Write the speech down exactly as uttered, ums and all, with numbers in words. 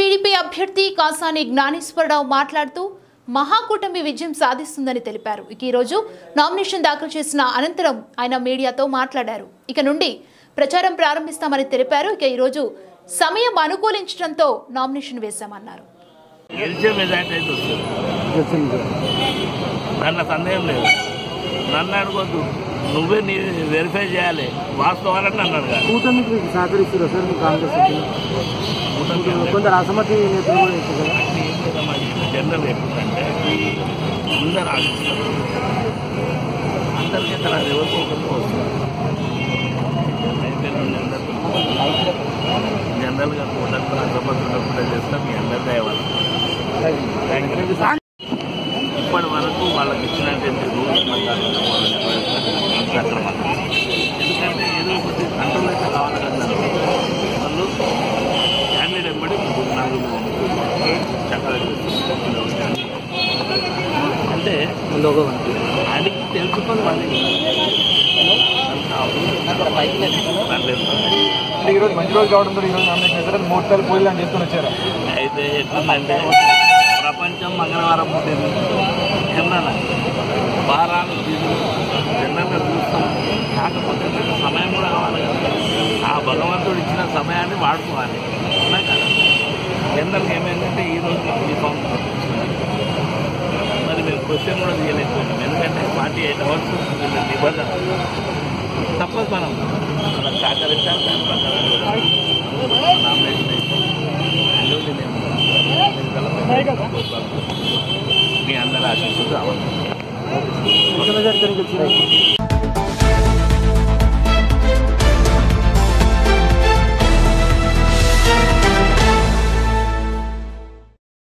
TDP అభ్యర్థి కాసాని జ్ఞానేశ్వరరావు మాట్లాడుతూ మహాకూటమి విజయం సాధిస్తుందని తెలిపారు. ఇక ఈ రోజు నామినేషన్ దాఖలు చేసిన అనంతరం ఆయన మీడియాతో మాట్లాడారు. ఇక నుండి ప్రచారం ప్రారంభిస్తామని తెలిపారు. ఇక ఈ రోజు సమయం అనుకూలించడంతో నామినేషన్ వేశామన్నారు. గెలిచే మెజార్టీ అయితే వస్తుంది, దాంట్లో సందేహం లేదు. నన్ను అడగొద్దు, నువ్వే నీ వెరిఫై చేయాలి వాస్తవాలని నన్ను అడగాలి. కూటమికి సహకరిస్తారు సార్ మీ కాంగ్రెస్ కొందరు అసమతి జనరల్ ఎప్పుడంటే అందరు ఆశిస్తారు, అందరికీ తన ఎవరికోకుండా వస్తుంది. జనరల్గా కూటమి అసమతులు చేస్తాం మీ అందరి దయవల్ల. ఇప్పటి వరకు వాళ్ళకి ఇచ్చినటువంటి రూల్స్ సక్రమంగా, ఎందుకంటే ఏదో ఒకటి కంట్రోల్ అయితే కావాలి కదా. వాళ్ళు క్యాండిడేట్ ఎంబడి నలుగురు చక్కగా అంటే అడిగి తెలుసుకొని వాళ్ళకి ఈరోజు మంచి రోజు కావడంతో ఈరోజు నామినేషన్ మూడు సార్లు పోయిలు అని చేసుకొని వచ్చారు. అయితే ఎట్లుందంటే ప్రపంచం మంగళవారం పుట్టింది, ఏమన్నా వారాలు జనరల్గా చూస్తాం. కాకపోతే నాకు సమయం కూడా కావాలి కదా, ఆ భగవంతుడు ఇచ్చిన సమయాన్ని వాడుకోవాలి ఉన్నాయి కదా. జనరల్గా ఏమైందంటే ఈరోజు ఈ సంవత్సరం మరి మేము క్వశ్చన్ కూడా తీయలేకపోతున్నాం, ఎందుకంటే ఫార్టీ ఎయిట్ అవర్స్ నిబంధన తప్పదు. మనం మనం సహకరించాలి, దాని ప్రకారం నామినేషన్ అయితే మీ అందరూ ఆశిస్తూ రావాలి.